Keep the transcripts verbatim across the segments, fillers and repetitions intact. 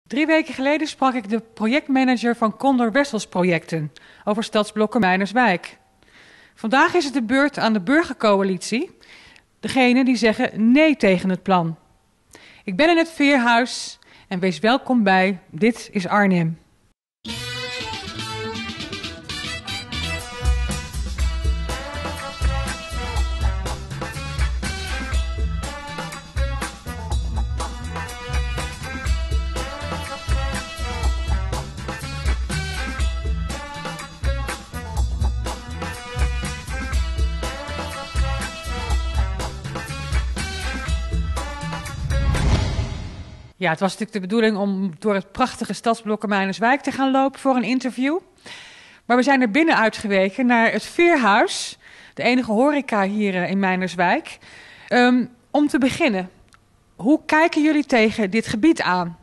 Drie weken geleden sprak ik de projectmanager van Condor Wessels projecten over stadsblokken Meinerswijk. Vandaag is het de beurt aan de burgercoalitie, degene die zeggen nee tegen het plan. Ik ben in het Veerhuis en wees welkom bij Dit is Arnhem. Ja, het was natuurlijk de bedoeling om door het prachtige stadsblok Meinerswijk te gaan lopen voor een interview. Maar we zijn er binnen uitgeweken naar het Veerhuis, de enige horeca hier in Meinerswijk. Um, om te beginnen, hoe kijken jullie tegen dit gebied aan?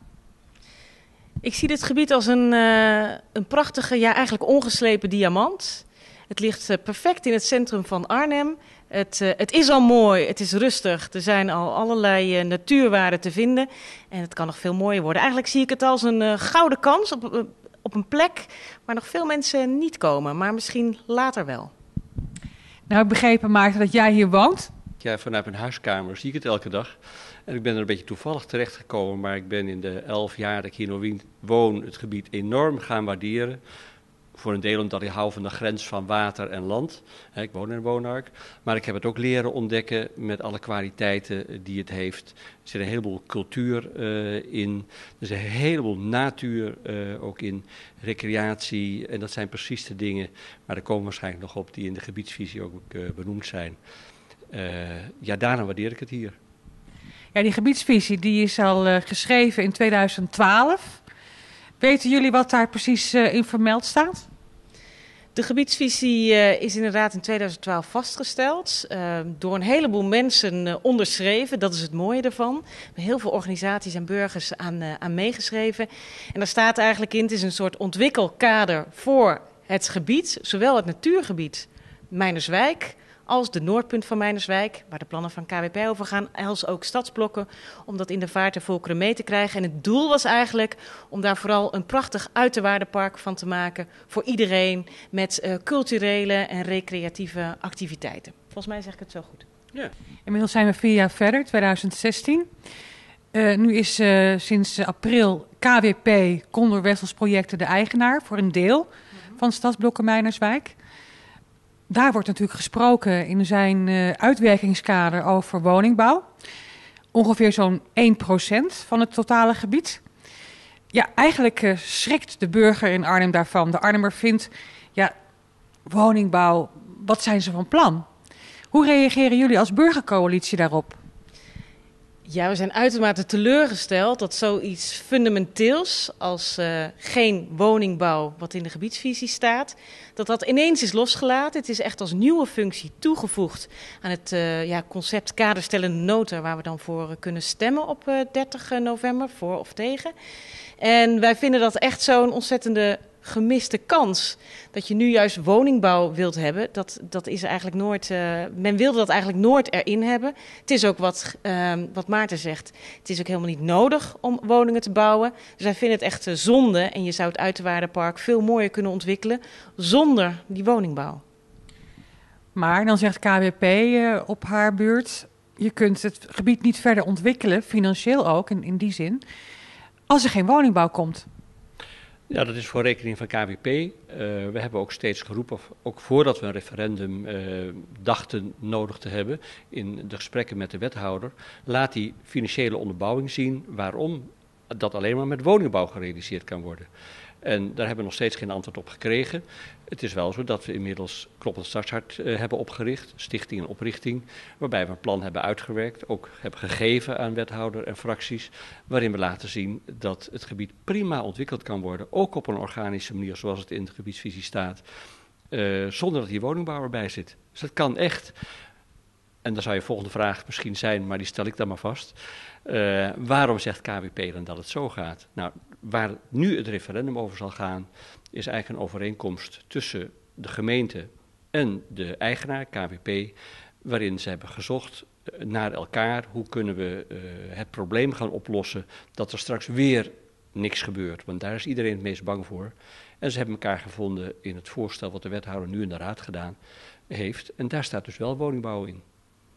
Ik zie dit gebied als een, uh, een prachtige, ja eigenlijk ongeslepen diamant. Het ligt uh, perfect in het centrum van Arnhem. Het, uh, het is al mooi, het is rustig, er zijn al allerlei uh, natuurwaarden te vinden en het kan nog veel mooier worden. Eigenlijk zie ik het als een uh, gouden kans op, uh, op een plek waar nog veel mensen niet komen, maar misschien later wel. Nou, ik begrepen, Maarten, dat jij hier woont. Ja, vanuit mijn huiskamer zie ik het elke dag. En ik ben er een beetje toevallig terechtgekomen, maar ik ben in de elf jaar dat ik hier nog woon het gebied enorm gaan waarderen. Voor een deel omdat ik hou van de grens van water en land. Ik woon in een woonark. Maar ik heb het ook leren ontdekken met alle kwaliteiten die het heeft. Er zit een heleboel cultuur uh, in. Er zit een heleboel natuur uh, ook in. Recreatie. En dat zijn precies de dingen. Maar daar komen waarschijnlijk nog op die in de gebiedsvisie ook uh, benoemd zijn. Uh, ja, daarom waardeer ik het hier. Ja, die gebiedsvisie die is al uh, geschreven in tweeduizend twaalf. Weten jullie wat daar precies uh, in vermeld staat? De gebiedsvisie uh, is inderdaad in tweeduizend twaalf vastgesteld, uh, door een heleboel mensen uh, onderschreven. Dat is het mooie ervan. We hebben heel veel organisaties en burgers aan, uh, aan meegeschreven. En daar staat eigenlijk in, het is een soort ontwikkelkader voor het gebied, zowel het natuurgebied Meinerswijk als de Noordpunt van Meinerswijk, waar de plannen van K W P over gaan, als ook stadsblokken, om dat in de vaart en volkeren mee te krijgen. En het doel was eigenlijk om daar vooral een prachtig uiterwaardenpark van te maken voor iedereen met uh, culturele en recreatieve activiteiten. Volgens mij zeg ik het zo goed. Ja. Inmiddels zijn we vier jaar verder, tweeduizend zestien. Uh, nu is uh, sinds april K W P, Condor Wessels projecten, de eigenaar voor een deel mm-hmm. van stadsblokken Meinerswijk. Daar wordt natuurlijk gesproken in zijn uh, uitwerkingskader over woningbouw. Ongeveer zo'n één procent van het totale gebied. Ja, eigenlijk uh, schrikt de burger in Arnhem daarvan. De Arnhemmer vindt, ja, woningbouw, wat zijn ze van plan? Hoe reageren jullie als burgercoalitie daarop? Ja, we zijn uitermate teleurgesteld dat zoiets fundamenteels als uh, geen woningbouw, wat in de gebiedsvisie staat, dat dat ineens is losgelaten. Het is echt als nieuwe functie toegevoegd aan het uh, ja, concept kaderstellende nota, waar we dan voor uh, kunnen stemmen op uh, dertig november, voor of tegen. En wij vinden dat echt zo'n ontzettende gemiste kans. Dat je nu juist woningbouw wilt hebben, dat, dat is eigenlijk nooit, uh, men wilde dat eigenlijk nooit erin hebben. Het is ook wat, uh, wat Maarten zegt, het is ook helemaal niet nodig om woningen te bouwen. Dus wij vinden het echt uh, zonde en je zou het Uiterwaardenpark veel mooier kunnen ontwikkelen zonder die woningbouw. Maar dan zegt K W P uh, op haar beurt, je kunt het gebied niet verder ontwikkelen, financieel ook in, in die zin, als er geen woningbouw komt. Ja, dat is voor rekening van K W P. Uh, we hebben ook steeds geroepen, ook voordat we een referendum uh, dachten nodig te hebben, in de gesprekken met de wethouder, laat die financiële onderbouwing zien waarom dat alleen maar met woningbouw gerealiseerd kan worden. En daar hebben we nog steeds geen antwoord op gekregen. Het is wel zo dat we inmiddels Kloppend Stadshart uh, hebben opgericht, stichting en oprichting, waarbij we een plan hebben uitgewerkt, ook hebben gegeven aan wethouder en fracties, waarin we laten zien dat het gebied prima ontwikkeld kan worden, ook op een organische manier zoals het in de gebiedsvisie staat, uh, zonder dat hier woningbouw erbij zit. Dus dat kan echt. En dan zou je volgende vraag misschien zijn, maar die stel ik dan maar vast. Uh, waarom zegt K W P dan dat het zo gaat? Nou, waar nu het referendum over zal gaan, is eigenlijk een overeenkomst tussen de gemeente en de eigenaar, K W P, waarin ze hebben gezocht naar elkaar hoe kunnen we uh, het probleem gaan oplossen dat er straks weer niks gebeurt. Want daar is iedereen het meest bang voor. En ze hebben elkaar gevonden in het voorstel wat de wethouder nu in de raad gedaan heeft. En daar staat dus wel woningbouw in.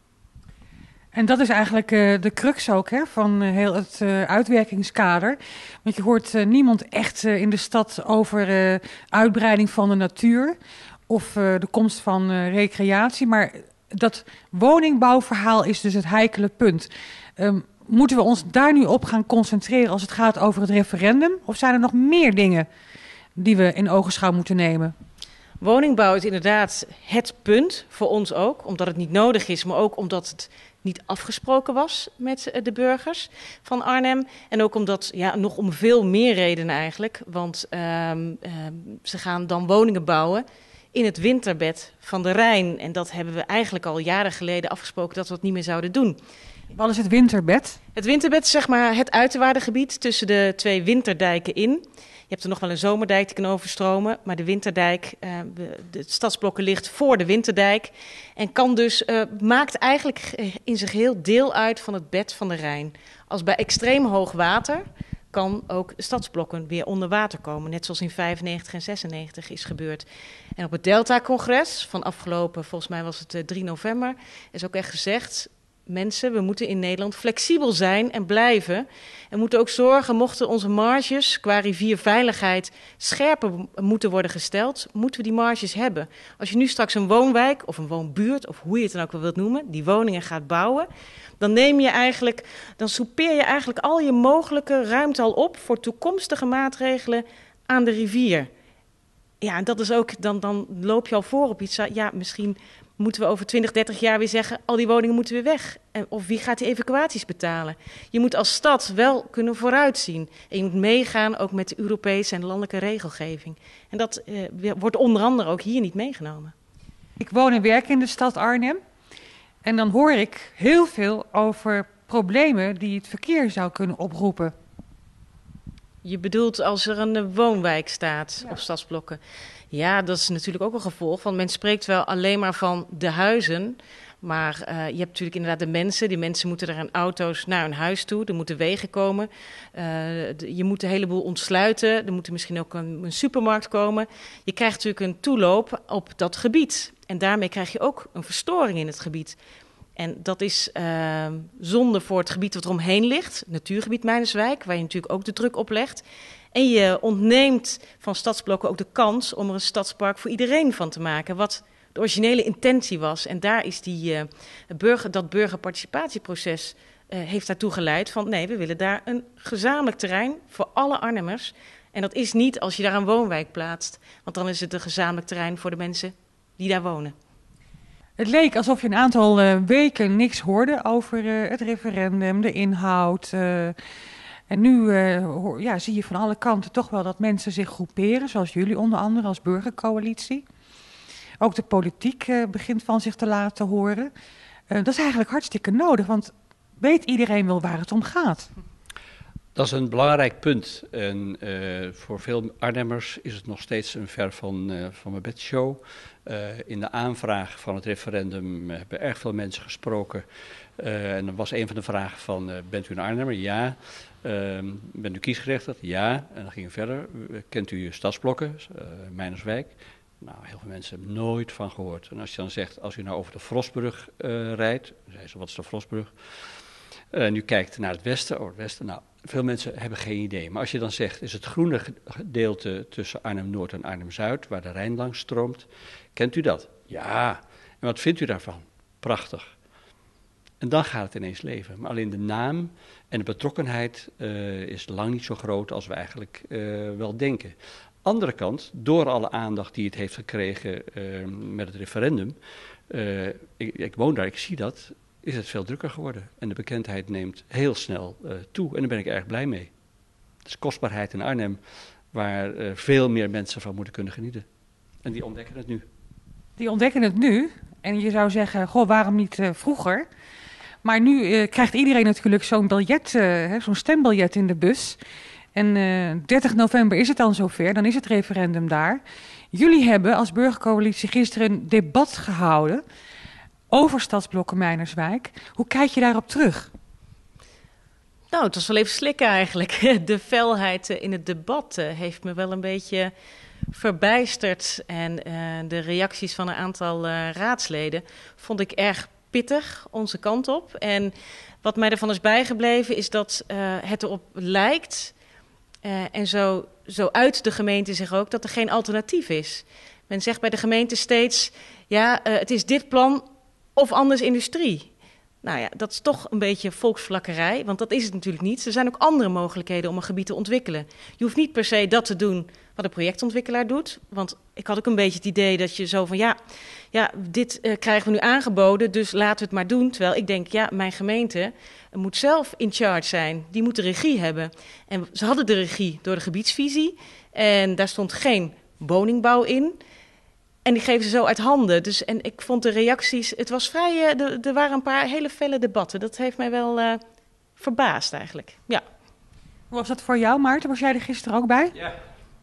En dat is eigenlijk uh, de crux ook hè, van uh, heel het uh, uitwerkingskader. Want je hoort uh, niemand echt uh, in de stad over uh, uitbreiding van de natuur of uh, de komst van uh, recreatie. Maar dat woningbouwverhaal is dus het heikele punt. Um, moeten we ons daar nu op gaan concentreren als het gaat over het referendum? Of zijn er nog meer dingen die we in ogenschouw moeten nemen? Woningbouw is inderdaad het punt, voor ons ook. Omdat het niet nodig is, maar ook omdat het niet afgesproken was met de burgers van Arnhem. En ook omdat, ja, nog om veel meer redenen eigenlijk. Want uh, uh, ze gaan dan woningen bouwen in het winterbed van de Rijn. En dat hebben we eigenlijk al jaren geleden afgesproken dat we dat niet meer zouden doen. Wat is het winterbed? Het winterbed is zeg maar het uiterwaardengebied tussen de twee winterdijken in. Je hebt er nog wel een zomerdijk die kan overstromen, maar de winterdijk, uh, de stadsblokken ligt voor de winterdijk. En kan dus, uh, maakt eigenlijk in zijn geheel deel uit van het bed van de Rijn. Als bij extreem hoog water kan ook de stadsblokken weer onder water komen. Net zoals in vijfennegentig en zesennegentig is gebeurd. En op het Delta-congres van afgelopen, volgens mij was het uh, drie november, is ook echt gezegd: mensen, we moeten in Nederland flexibel zijn en blijven. En moeten ook zorgen, mochten onze marges qua rivierveiligheid scherper moeten worden gesteld, moeten we die marges hebben. Als je nu straks een woonwijk of een woonbuurt, of hoe je het dan ook wel wilt noemen, die woningen gaat bouwen, dan neem je eigenlijk, dan soupeer je eigenlijk al je mogelijke ruimte al op voor toekomstige maatregelen aan de rivier. Ja, en dat is ook, dan, dan loop je al voor op iets. Ja, misschien moeten we over twintig, dertig jaar weer zeggen, al die woningen moeten weer weg. En, of wie gaat die evacuaties betalen? Je moet als stad wel kunnen vooruitzien. En je moet meegaan ook met de Europese en landelijke regelgeving. En dat uh, wordt onder andere ook hier niet meegenomen. Ik woon en werk in de stad Arnhem. En dan hoor ik heel veel over problemen die het verkeer zou kunnen oproepen. Je bedoelt als er een woonwijk staat ja. op stadsblokken. Ja, dat is natuurlijk ook een gevolg. Want men spreekt wel alleen maar van de huizen. Maar uh, je hebt natuurlijk inderdaad de mensen. Die mensen moeten er in auto's naar hun huis toe. Er moeten wegen komen. Uh, de, je moet een heleboel ontsluiten. Er moet misschien ook een, een supermarkt komen. Je krijgt natuurlijk een toeloop op dat gebied. En daarmee krijg je ook een verstoring in het gebied. En dat is uh, zonde voor het gebied wat er omheen ligt. Natuurgebied Meinerswijk, waar je natuurlijk ook de druk op legt. En je ontneemt van stadsblokken ook de kans om er een stadspark voor iedereen van te maken. Wat de originele intentie was. En daar is die, uh, burger, dat burgerparticipatieproces uh, heeft daartoe geleid van nee, we willen daar een gezamenlijk terrein voor alle Arnhemmers. En dat is niet als je daar een woonwijk plaatst. Want dan is het een gezamenlijk terrein voor de mensen die daar wonen. Het leek alsof je een aantal uh, weken niks hoorde over uh, het referendum, de inhoud. Uh, en nu uh, hoor, ja, zie je van alle kanten toch wel dat mensen zich groeperen, zoals jullie onder andere als burgercoalitie. Ook de politiek uh, begint van zich te laten horen. Uh, dat is eigenlijk hartstikke nodig, want weet iedereen wel waar het om gaat? Dat is een belangrijk punt. En uh, voor veel Arnhemmers is het nog steeds een ver van, uh, van mijn bedshow. Uh, in de aanvraag van het referendum hebben erg veel mensen gesproken. Uh, en dan was een van de vragen van, uh, bent u een Arnhemmer? Ja. Uh, bent u kiesgerechtigd? Ja. En dan ging het verder. Kent u stadsblokken? Uh, Meinerswijk? Nou, heel veel mensen hebben nooit van gehoord. En als je dan zegt, als u nou over de Frostbrug uh, rijdt, dan zei ze, wat is de Frostbrug? En uh, nu kijkt naar het westen, oh het westen, nou, veel mensen hebben geen idee. Maar als je dan zegt, is het groene gedeelte tussen Arnhem-Noord en Arnhem-Zuid, waar de Rijn langs stroomt, kent u dat? Ja. En wat vindt u daarvan? Prachtig. En dan gaat het ineens leven. Maar alleen de naam en de betrokkenheid uh, is lang niet zo groot als we eigenlijk uh, wel denken. Andere kant, door alle aandacht die het heeft gekregen uh, met het referendum, uh, ik, ik woon daar, ik zie dat, is het veel drukker geworden. En de bekendheid neemt heel snel uh, toe. En daar ben ik erg blij mee. Het is kostbaarheid in Arnhem, waar uh, veel meer mensen van moeten kunnen genieten. En die ontdekken het nu. Die ontdekken het nu. En je zou zeggen, goh, waarom niet uh, vroeger? Maar nu uh, krijgt iedereen natuurlijk zo'n biljet, uh, hè, zo'n stembiljet in de bus. En uh, dertig november is het dan zover, dan is het referendum daar. Jullie hebben als burgercoalitie gisteren een debat gehouden over stadsblokken Meinerswijk. Hoe kijk je daarop terug? Nou, het was wel even slikken eigenlijk. De felheid in het debat heeft me wel een beetje verbijsterd. En uh, de reacties van een aantal uh, raadsleden vond ik erg pittig, onze kant op. En wat mij ervan is bijgebleven is dat uh, het erop lijkt, uh, en zo, zo uit de gemeente zich ook, dat er geen alternatief is. Men zegt bij de gemeente steeds, ja, uh, het is dit plan of anders industrie. Nou ja, dat is toch een beetje volksvlakkerij, want dat is het natuurlijk niet. Er zijn ook andere mogelijkheden om een gebied te ontwikkelen. Je hoeft niet per se dat te doen wat een projectontwikkelaar doet. Want ik had ook een beetje het idee dat je zo van, ja, ja dit uh, krijgen we nu aangeboden, dus laten we het maar doen. Terwijl ik denk, ja, mijn gemeente moet zelf in charge zijn. Die moet de regie hebben. En ze hadden de regie door de gebiedsvisie en daar stond geen woningbouw in. En die geven ze zo uit handen. Dus, en ik vond de reacties, het was vrij, uh, er, er waren een paar hele felle debatten. Dat heeft mij wel uh, verbaasd eigenlijk, ja. Hoe was dat voor jou, Maarten? Was jij er gisteren ook bij? Ja.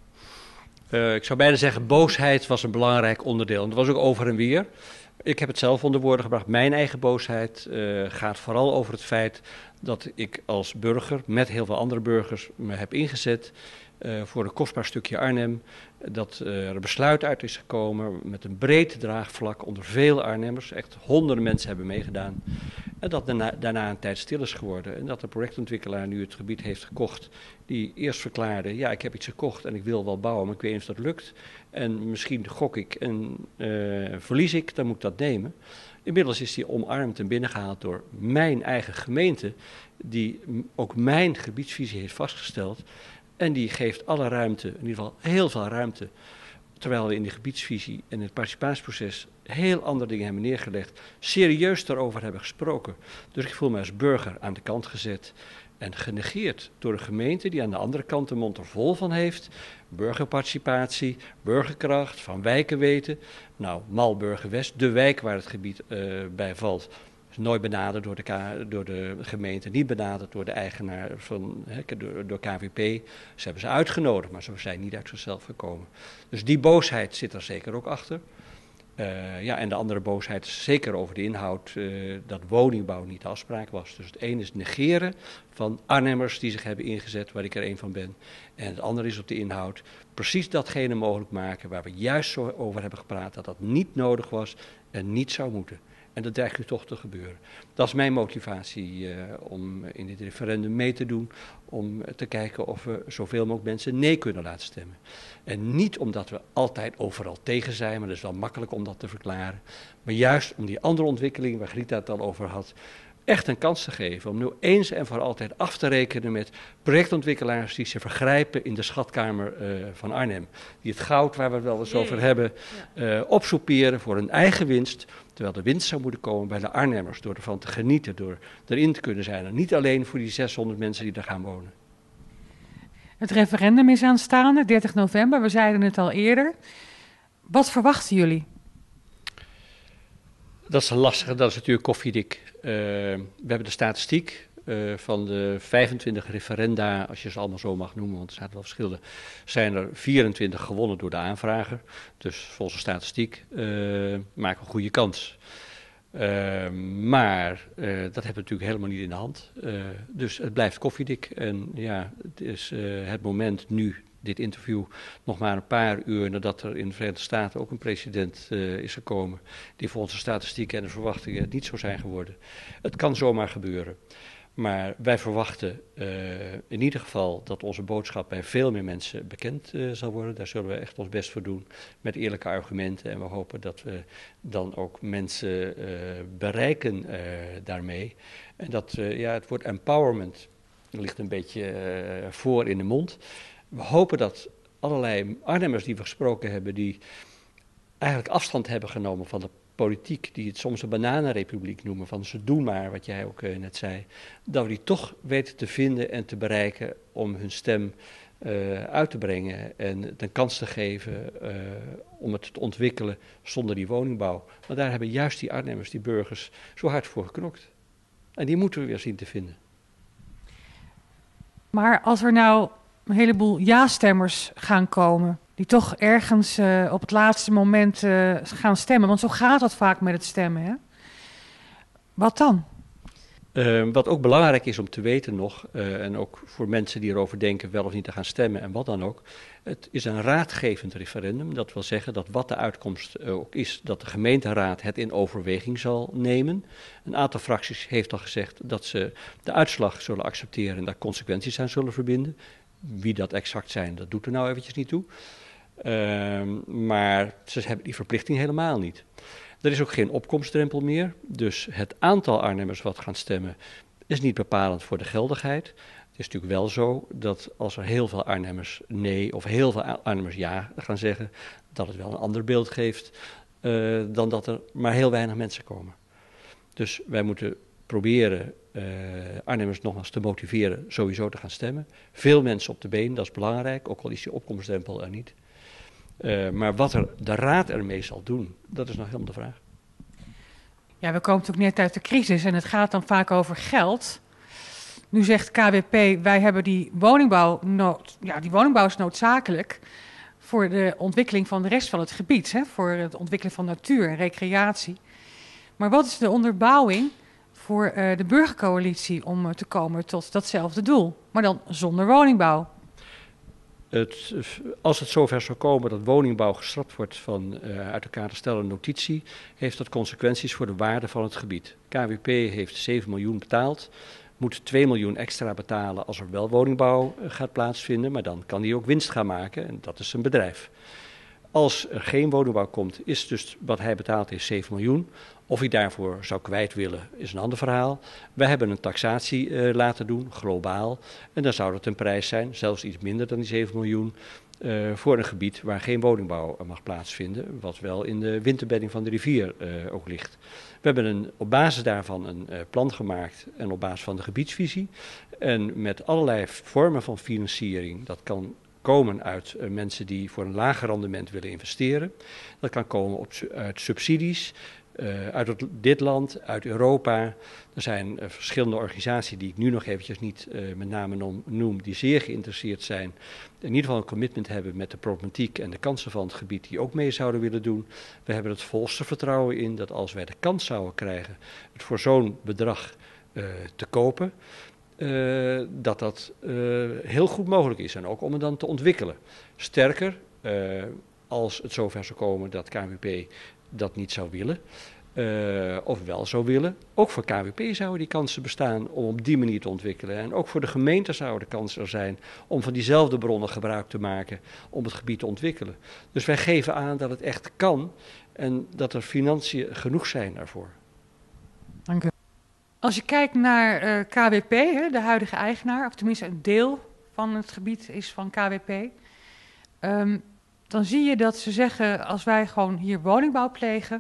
Uh, ik zou bijna zeggen, boosheid was een belangrijk onderdeel. En dat was ook over en weer. Ik heb het zelf onder woorden gebracht. Mijn eigen boosheid uh, gaat vooral over het feit dat ik als burger met heel veel andere burgers me heb ingezet uh, voor een kostbaar stukje Arnhem. Dat uh, er een besluit uit is gekomen met een breed draagvlak onder veel Arnhemmers. Echt honderden mensen hebben meegedaan. En dat daarna, daarna een tijd stil is geworden. En dat de projectontwikkelaar nu het gebied heeft gekocht. Die eerst verklaarde, ja, ik heb iets gekocht en ik wil wel bouwen, maar ik weet niet of dat lukt. En misschien gok ik en uh, verlies ik, dan moet ik dat nemen. Inmiddels is die omarmd en binnengehaald door mijn eigen gemeente, die ook mijn gebiedsvisie heeft vastgesteld. En die geeft alle ruimte, in ieder geval heel veel ruimte, terwijl we in de gebiedsvisie en het participatieproces heel andere dingen hebben neergelegd, serieus daarover hebben gesproken. Dus ik voel me als burger aan de kant gezet en genegeerd door de gemeente die aan de andere kant de mond er vol van heeft. Burgerparticipatie, burgerkracht, van wijken weten. Nou, Malburgen West, de wijk waar het gebied uh, bij valt, is nooit benaderd door de, K, door de gemeente, niet benaderd door de eigenaar, van, he, door, door K V P. Ze hebben ze uitgenodigd, maar ze zijn niet uit zichzelf gekomen. Dus die boosheid zit er zeker ook achter. Uh, ja, en de andere boosheid is zeker over de inhoud uh, dat woningbouw niet de afspraak was. Dus het ene is negeren van Arnhemmers die zich hebben ingezet, waar ik er een van ben. En het andere is op de inhoud precies datgene mogelijk maken waar we juist zo over hebben gepraat, dat dat niet nodig was en niet zou moeten. En dat dreigt nu toch te gebeuren. Dat is mijn motivatie uh, om in dit referendum mee te doen. Om te kijken of we zoveel mogelijk mensen nee kunnen laten stemmen. En niet omdat we altijd overal tegen zijn, maar dat is wel makkelijk om dat te verklaren. Maar juist om die andere ontwikkeling, waar Grita het al over had, echt een kans te geven. Om nu eens en voor altijd af te rekenen met projectontwikkelaars die zich vergrijpen in de schatkamer uh, van Arnhem. Die het goud, waar we het wel eens over hebben, uh, opsoeperen voor hun eigen winst. Terwijl de winst zou moeten komen bij de Arnhemmers, door ervan te genieten, door erin te kunnen zijn. En niet alleen voor die zeshonderd mensen die daar gaan wonen. Het referendum is aanstaande, dertig november, we zeiden het al eerder. Wat verwachten jullie? Dat is een lastige, dat is natuurlijk koffiedik. Uh, we hebben de statistiek uh, van de vijfentwintig referenda, als je ze allemaal zo mag noemen, want er zijn wel verschillen, zijn er vierentwintig gewonnen door de aanvrager. Dus volgens de statistiek uh, maken we een goede kans. Uh, maar uh, dat hebben we natuurlijk helemaal niet in de hand. Uh, dus het blijft koffiedik. En ja, het is uh, het moment nu, dit interview, nog maar een paar uur nadat er in de Verenigde Staten ook een president uh, is gekomen, die volgens de statistieken en de verwachtingen niet zo zijn geworden. Het kan zomaar gebeuren. Maar wij verwachten uh, in ieder geval dat onze boodschap bij veel meer mensen bekend uh, zal worden. Daar zullen we echt ons best voor doen met eerlijke argumenten. En we hopen dat we dan ook mensen uh, bereiken uh, daarmee. En dat, uh, ja, het woord empowerment ligt een beetje uh, voor in de mond. We hopen dat allerlei Arnhemmers die we gesproken hebben, die eigenlijk afstand hebben genomen van de politiek, die het soms een bananenrepubliek noemen, van ze doen maar, wat jij ook uh, net zei, dat we die toch weten te vinden en te bereiken om hun stem uh, uit te brengen en een kans te geven uh, om het te ontwikkelen zonder die woningbouw. Want daar hebben juist die Arnhemmers, die burgers, zo hard voor geknokt. En die moeten we weer zien te vinden. Maar als er nou een heleboel ja-stemmers gaan komen, die toch ergens uh, op het laatste moment uh, gaan stemmen. Want zo gaat dat vaak met het stemmen. Hè? Wat dan? Uh, wat ook belangrijk is om te weten nog, uh, en ook voor mensen die erover denken wel of niet te gaan stemmen en wat dan ook. Het is een raadgevend referendum. Dat wil zeggen dat wat de uitkomst uh, ook is, dat de gemeenteraad het in overweging zal nemen. Een aantal fracties heeft al gezegd dat ze de uitslag zullen accepteren en daar consequenties aan zullen verbinden. Wie dat exact zijn, dat doet er nou eventjes niet toe. Uh, maar ze hebben die verplichting helemaal niet. Er is ook geen opkomstdrempel meer, dus het aantal Arnhemmers wat gaan stemmen is niet bepalend voor de geldigheid. Het is natuurlijk wel zo dat als er heel veel Arnhemmers nee of heel veel Arnhemmers ja gaan zeggen, dat het wel een ander beeld geeft uh, dan dat er maar heel weinig mensen komen. Dus wij moeten proberen uh, Arnhemmers nogmaals te motiveren sowieso te gaan stemmen. Veel mensen op de been, dat is belangrijk, ook al is die opkomstdrempel er niet. Uh, maar wat er de raad ermee zal doen, dat is nog helemaal de vraag. Ja, we komen natuurlijk net uit de crisis en het gaat dan vaak over geld. Nu zegt K W P, wij hebben die woningbouw, nood, ja, die woningbouw is noodzakelijk voor de ontwikkeling van de rest van het gebied. Hè, voor het ontwikkelen van natuur en recreatie. Maar wat is de onderbouwing voor uh, de burgercoalitie om uh, te komen tot datzelfde doel, maar dan zonder woningbouw? Het, als het zover zou komen dat woningbouw geschrapt wordt van uh, uit elkaar te stellen notitie, heeft dat consequenties voor de waarde van het gebied. K W P heeft zeven miljoen betaald, moet twee miljoen extra betalen als er wel woningbouw uh, gaat plaatsvinden, maar dan kan hij ook winst gaan maken en dat is een bedrijf. Als er geen woningbouw komt, is dus wat hij betaalt is zeven miljoen. Of hij daarvoor zou kwijt willen, is een ander verhaal. Wij hebben een taxatie uh, laten doen, globaal. En dan zou dat een prijs zijn, zelfs iets minder dan die zeven miljoen... Uh, voor een gebied waar geen woningbouw mag plaatsvinden, wat wel in de winterbedding van de rivier uh, ook ligt. We hebben een, op basis daarvan een uh, plan gemaakt en op basis van de gebiedsvisie. En met allerlei vormen van financiering, dat kan komen uit uh, mensen die voor een lager rendement willen investeren. Dat kan komen op, uit subsidies. Uh, uit het, dit land, uit Europa. Er zijn uh, verschillende organisaties die ik nu nog eventjes niet uh, met name noem, noem, die zeer geïnteresseerd zijn. In ieder geval een commitment hebben met de problematiek en de kansen van het gebied die ook mee zouden willen doen. We hebben het volste vertrouwen in dat als wij de kans zouden krijgen het voor zo'n bedrag uh, te kopen, uh, dat dat uh, heel goed mogelijk is en ook om het dan te ontwikkelen. Sterker, uh, als het zover zou komen dat K W P dat niet zou willen, uh, of wel zou willen. Ook voor K W P zouden die kansen bestaan om op die manier te ontwikkelen. En ook voor de gemeente zou de kans er zijn om van diezelfde bronnen gebruik te maken om het gebied te ontwikkelen. Dus wij geven aan dat het echt kan en dat er financiën genoeg zijn daarvoor. Dank u. Als je kijkt naar uh, K W P, hè, de huidige eigenaar, of tenminste een deel van het gebied is van K W P... Um, dan zie je dat ze zeggen, als wij gewoon hier woningbouw plegen,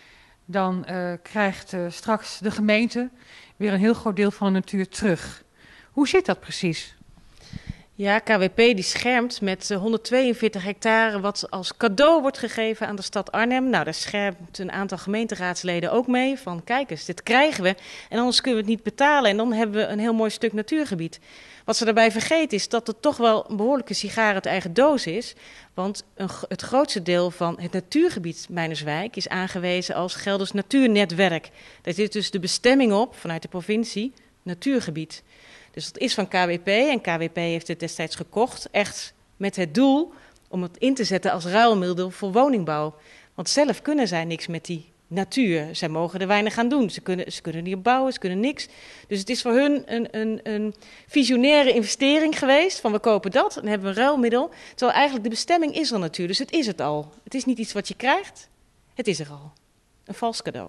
dan uh, krijgt uh, straks de gemeente weer een heel groot deel van de natuur terug. Hoe zit dat precies? Ja, K W P die schermt met uh, honderdtweeënveertig hectare wat als cadeau wordt gegeven aan de stad Arnhem. Nou, daar schermt een aantal gemeenteraadsleden ook mee van kijk eens, dit krijgen we en anders kunnen we het niet betalen en dan hebben we een heel mooi stuk natuurgebied. Wat ze daarbij vergeten is dat het toch wel een behoorlijke sigaar uit eigen doos is. Want een, het grootste deel van het natuurgebied Meinerswijk is aangewezen als Gelders Natuurnetwerk. Daar zit dus de bestemming op vanuit de provincie natuurgebied. Dus dat is van K W P en K W P heeft het destijds gekocht. Echt met het doel om het in te zetten als ruilmiddel voor woningbouw. Want zelf kunnen zij niks met die natuur. Zij mogen er weinig aan doen. Ze kunnen, ze kunnen niet bouwen, ze kunnen niks. Dus het is voor hun een, een, een visionaire investering geweest. Van we kopen dat en hebben we een ruilmiddel. Terwijl eigenlijk de bestemming is er natuur. Dus het is het al. Het is niet iets wat je krijgt. Het is er al. Een vals cadeau.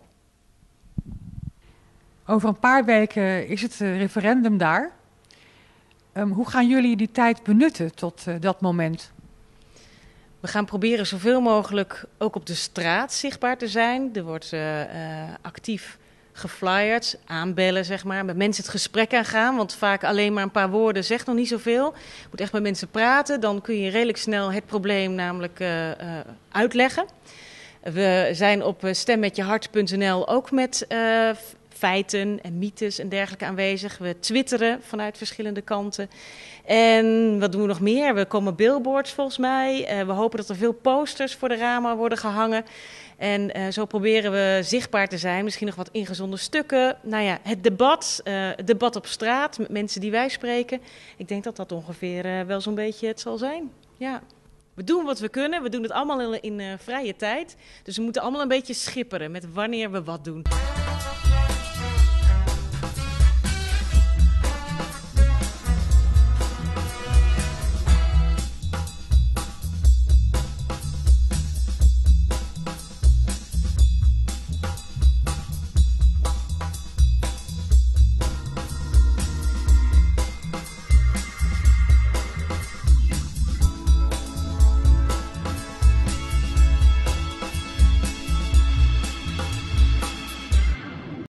Over een paar weken is het referendum daar. Um, hoe gaan jullie die tijd benutten tot uh, dat moment? We gaan proberen zoveel mogelijk ook op de straat zichtbaar te zijn. Er wordt uh, uh, actief geflyerd, aanbellen zeg maar, met mensen het gesprek aangaan. Want vaak alleen maar een paar woorden zegt nog niet zoveel. Je moet echt met mensen praten, dan kun je redelijk snel het probleem namelijk uh, uh, uitleggen. We zijn op stem met je hart punt n l ook met uh, feiten en mythes en dergelijke aanwezig. We twitteren vanuit verschillende kanten. En wat doen we nog meer? We komen billboards volgens mij. Uh, we hopen dat er veel posters voor de ramen worden gehangen. En uh, zo proberen we zichtbaar te zijn. Misschien nog wat ingezonden stukken. Nou ja, het debat, uh, het debat op straat met mensen die wij spreken. Ik denk dat dat ongeveer uh, wel zo'n beetje het zal zijn. Ja. We doen wat we kunnen. We doen het allemaal in, in uh, vrije tijd. Dus we moeten allemaal een beetje schipperen met wanneer we wat doen.